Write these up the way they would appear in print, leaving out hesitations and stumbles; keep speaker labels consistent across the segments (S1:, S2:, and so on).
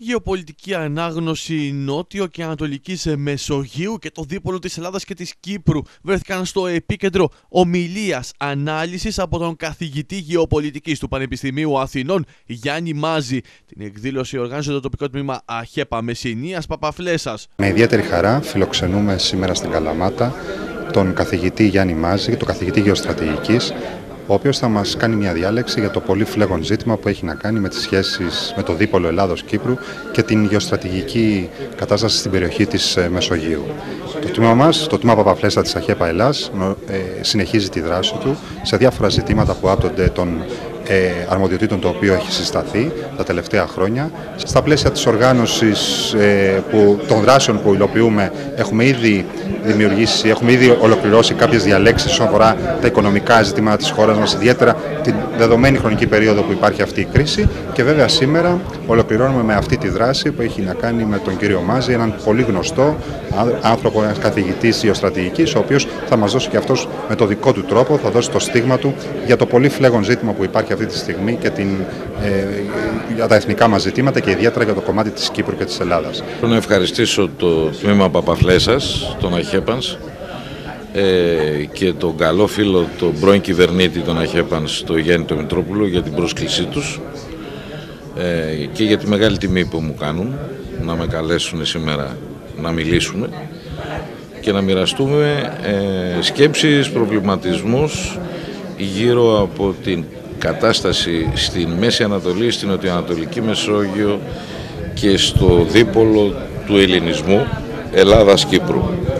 S1: Γεωπολιτική ανάγνωση νότιο και ανατολικής Μεσογείου και το δίπολο της Ελλάδας και της Κύπρου βρέθηκαν στο επίκεντρο ομιλίας ανάλυσης από τον καθηγητή γεωπολιτικής του Πανεπιστημίου Αθηνών Γιάννη Μάζη. Την εκδήλωση οργάνωσε το τοπικό τμήμα ΑΧΕΠΑ Μεσσηνίας Παπαφλέσσας.
S2: Με ιδιαίτερη χαρά φιλοξενούμε σήμερα στην Καλαμάτα τον καθηγητή Γιάννη Μάζη, τον καθηγητή γεωστρατηγικής, ο οποίος θα μας κάνει μια διάλεξη για το πολύ φλέγον ζήτημα που έχει να κάνει με τις σχέσεις με το δίπολο Ελλάδος-Κύπρου και την γεωστρατηγική κατάσταση στην περιοχή της Μεσογείου. Το τμήμα μας, το τμήμα Παπαφλέσσα της ΑΧΕΠΑ Ελλάς, συνεχίζει τη δράση του σε διάφορα ζητήματα που άπτονται των αρμοδιοτήτων το οποίο έχει συσταθεί τα τελευταία χρόνια. Στα πλαίσια της οργάνωσης των δράσεων που υλοποιούμε έχουμε ήδη ολοκληρώσει κάποιες διαλέξεις όσον αφορά τα οικονομικά ζητήματα της χώρας μας, ιδιαίτερα την δεδομένη χρονική περίοδο που υπάρχει αυτή η κρίση, και βέβαια σήμερα ολοκληρώνουμε με αυτή τη δράση που έχει να κάνει με τον κύριο Μάζη, έναν πολύ γνωστό άνθρωπο, ένας καθηγητής γεωστρατηγικής, ο οποίος θα μας δώσει και αυτός με το δικό του τρόπο, θα δώσει το στίγμα του για το πολύ φλέγον ζήτημα που υπάρχει αυτή τη στιγμή και για τα εθνικά μας ζητήματα και ιδιαίτερα για το κομμάτι της Κύπρου και της Ελλάδας.
S3: Θέλω να ευχαριστήσω το τμήμα Παπαφλέσσας, τον ΑΧΕΠΑΝΣ, και τον καλό φίλο, τον πρώην κυβερνήτη των ΑΧΕΠΑΝΣ, τον Γιάννη τον Μητρόπουλο, για την πρόσκλησή τους και για τη μεγάλη τιμή που μου κάνουν να με καλέσουν σήμερα να μιλήσουμε και να μοιραστούμε σκέψεις, προβληματισμούς γύρω από την κατάσταση στην Μέση Ανατολή, στην Νοτιοανατολική Μεσόγειο και στο δίπολο του ελληνισμού Ελλάδας-Κύπρου.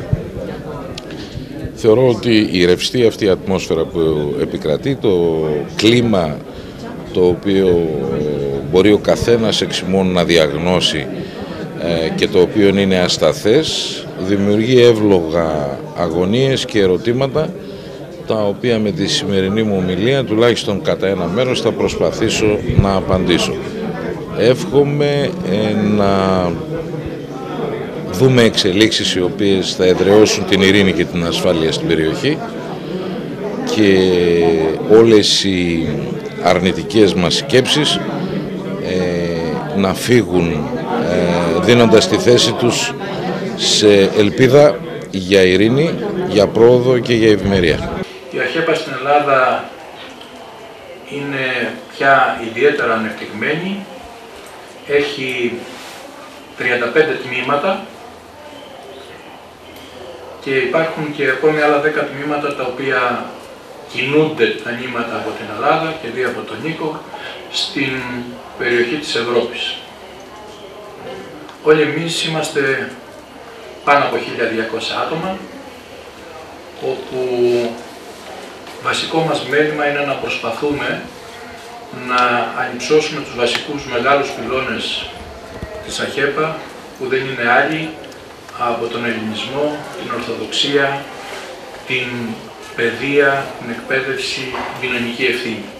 S3: Θεωρώ ότι η ρευστή αυτή ατμόσφαιρα που επικρατεί, το κλίμα το οποίο μπορεί ο καθένας εξημών να διαγνώσει και το οποίο είναι ασταθές, δημιουργεί εύλογα αγωνίες και ερωτήματα, τα οποία με τη σημερινή μου ομιλία, τουλάχιστον κατά ένα μέρος, θα προσπαθήσω να απαντήσω. Εύχομαι να δούμε εξελίξεις οι οποίες θα εδραιώσουν την ειρήνη και την ασφάλεια στην περιοχή και όλες οι αρνητικές μας σκέψεις να φύγουν, δίνοντας τη θέση τους σε ελπίδα για ειρήνη, για πρόοδο και για ευημερία.
S4: Η ΑΧΕΠΑ στην Ελλάδα είναι πια ιδιαίτερα ανεπτυγμένη. Έχει 35 τμήματα και υπάρχουν και ακόμη άλλα 10 τμήματα τα οποία κινούνται τα νήματα από την Ελλάδα και δι' από τον Νίκο στην περιοχή της Ευρώπης. Όλοι εμείς είμαστε πάνω από 1200 άτομα, όπου βασικό μας μέλημα είναι να προσπαθούμε να ανυψώσουμε τους βασικούς μεγάλους πυλώνες της ΑΧΕΠΑ, που δεν είναι άλλοι από τον ελληνισμό, την Ορθοδοξία, την παιδεία, την εκπαίδευση, την κοινωνική ευθύνη.